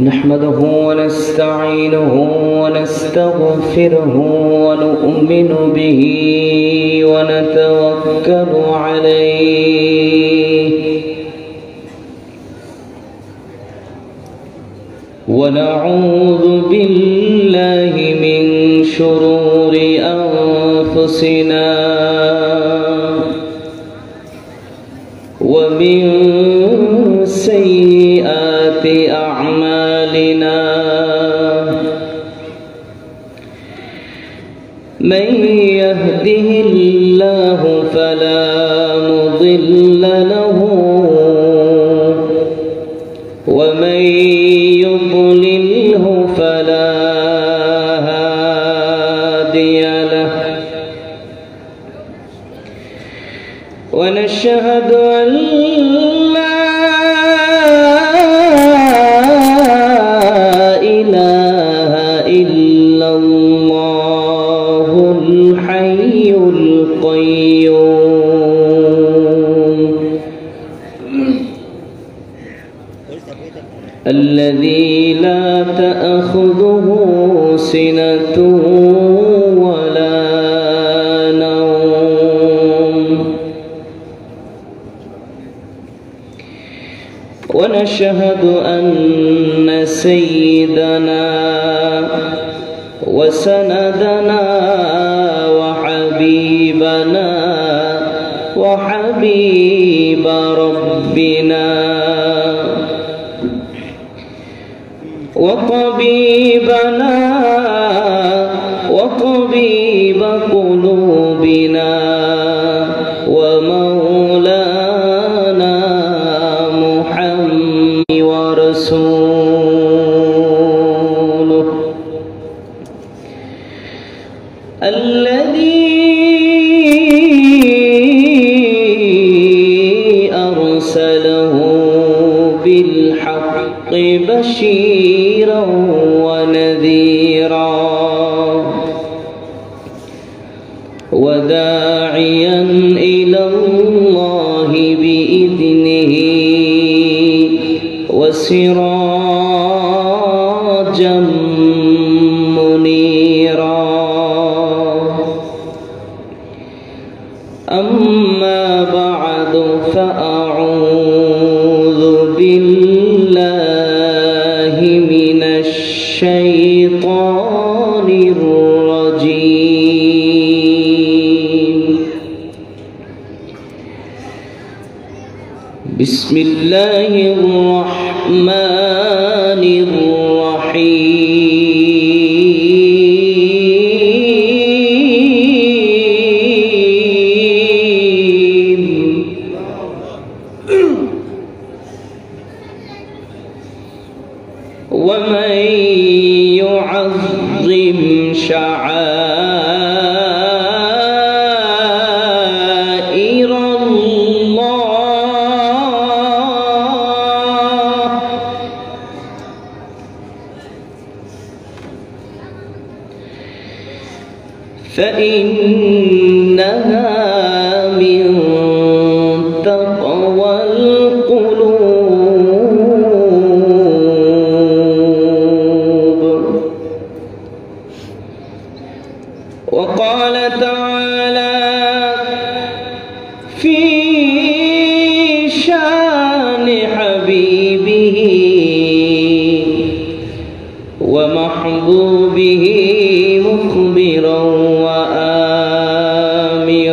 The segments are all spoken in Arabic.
نحمده ونستعينه ونستغفره ونؤمن به ونتوكل عليه ونعوذ بالله من شرور أنفسنا ومن سيئات أعمالنا من يهده الله فلا مضل له ومن يضلله فلا هادي له ونشهد أن لا إله إلا الله الحي القيوم الذي لا تأخذه سنة ولا نوم ونشهد أن سيدنا وسندنا وحبيبنا وحبيب ربنا وطبيبنا وطبيب قلوبنا ومولانا محمد ورسوله الذي أرسله بالحق بشيرا ونذيرا وداعيا إلى الله بإذنه وسراجا منيرا أما بعد فأعوذ بالله من الشيطان الرجيم بسم الله الرحمن الرحيم ومن يعظم شعائر الله فإنها من تقوى القلوب. وقال تعالى في شان حبيبه ومحبوبه مخبرا وآمرا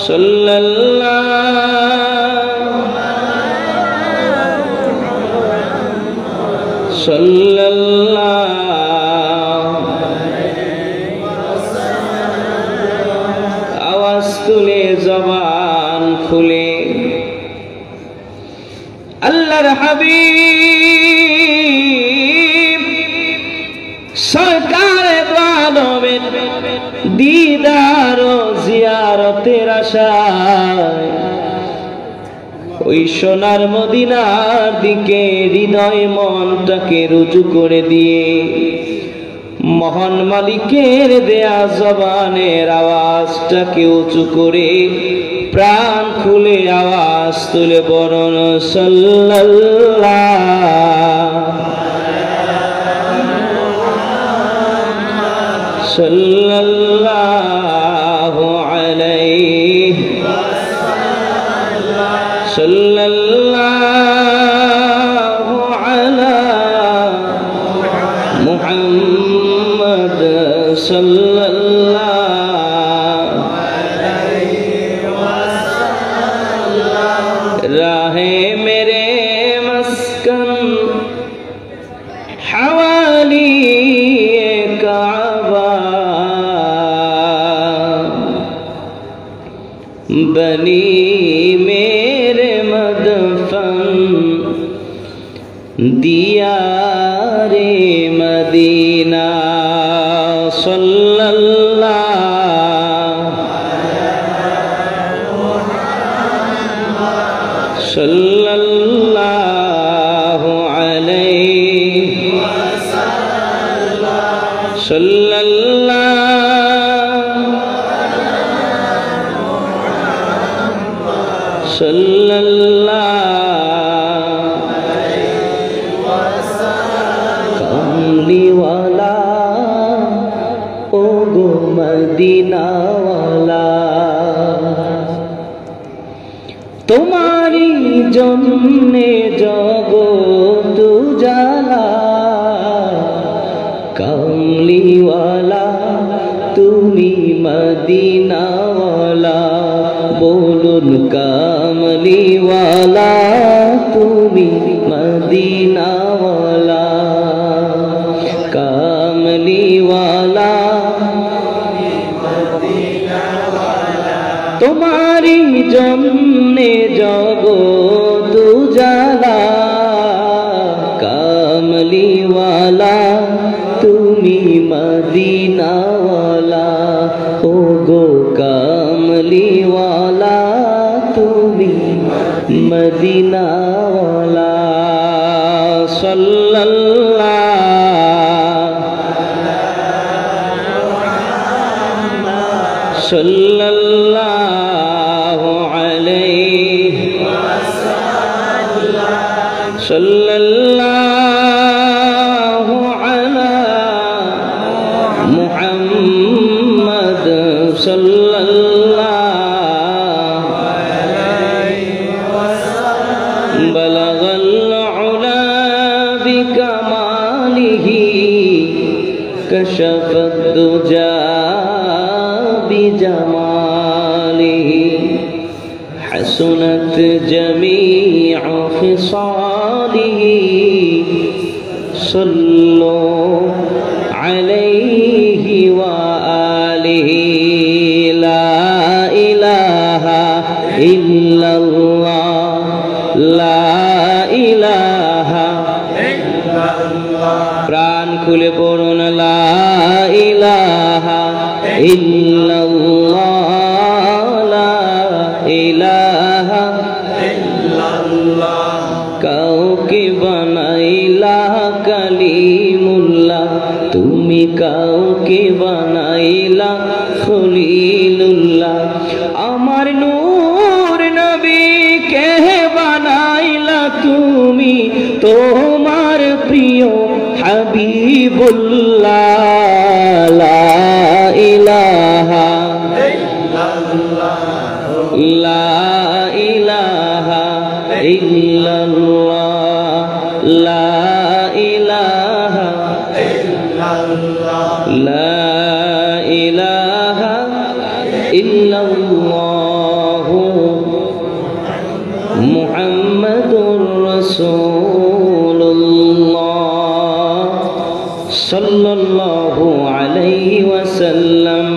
आवाज तुले जबान खुले अल्लाहर हबीब सरकार आलमेर दीदार ও জিয়ারতের আশায় ওই সোনার মদিনার দিকে হৃদয় মনটাকে রুজু করে দিয়ে মহান মালিকের দেয়া জবানের আওয়াজটাকে উঁচু করে প্রাণ খুলে আওয়াজ তুলে বলুন সাল্লাল্লাহু আলাইহি সাল্লাল্লাহু আলা মুহাম্মদ সাল্লাল্লাহু আলাইহি ওয়াসাল্লাম রাহে মেরে মস্কন हवाली काबा बनी मेरे मदफन दिया रे मदीना सल्लल्लाहु अलैहि कमली वाला ओ गो मदीना वाला तुम्हारी जन्ने जगत उजाला कमली वाला তুমি मदीना वाला बोलुन कमली वाला তুমি मदीना वाला कमली वाला तुम्हारी जन्ने जगत उजाला कमली वाला তুমি मदीना वाला ओ गो कमली वाला তুমি मदीना वाला सल्लल्लाहु अलैहि सल्लल्लाहु अला मुहम्मद सल्लल्लाहु अलैहि वसल्लम बलगल उला बिकमालिही कशफत दुजा बिजमालिही हसनत जमीअ फिसालिही सल्लु अलैहि व आलिहि ला इलाहा इल्लल्लाह ला इलाहा इल्लल्लाह प्राण खुले पड़ुन ला इलाहा इल्लल्लाह ला इलाहा इल्लल्लाह কাউকে বানাইলা কালিমুল্লাহ তুমি কাউকে বানাইলা খলিলুল্লাহ আমার নূর নবী কে বানাইলা তুমি তোমার প্রিয় হাবিবুল্লাহ লা ইলাহা ইল্লাল্লাহ লা ইলাহা ইল্লাল্লাহ লা ইলাহা ইল্লাল্লাহ লা ইলাহা ইল্লাল্লাহ সাল্লাল্লাহু আলাইহি ওয়াসাল্লাম।